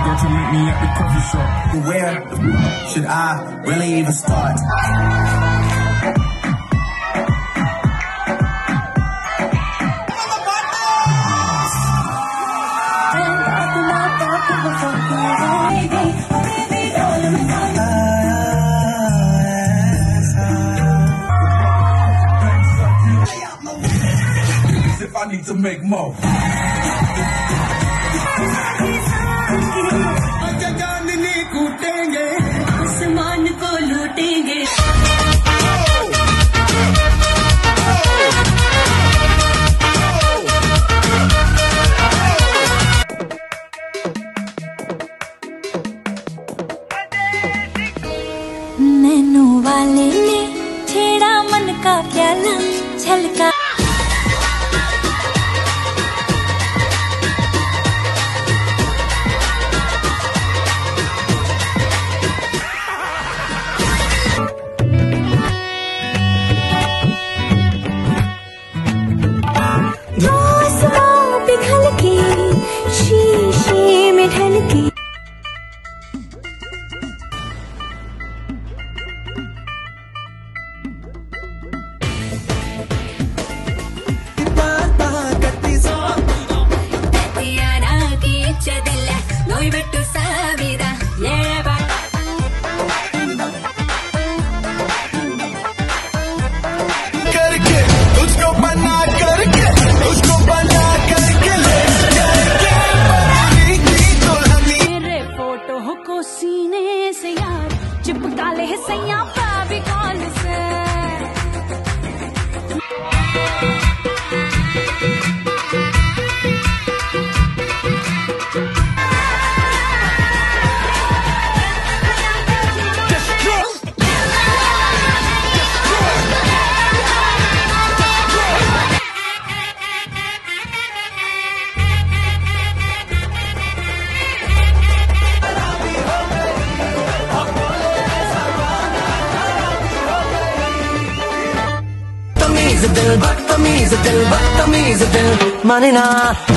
girl to meet me at the coffee shop. But where should I really even start? If I need to make more. आसमान को लूटेंगे। नैनू वाले ने छेड़ा मन का प्याला छलका। शीशे में ढलके सीने से यार चिपका ले सैया भी कॉल से। बदतमीज दिल माने ना।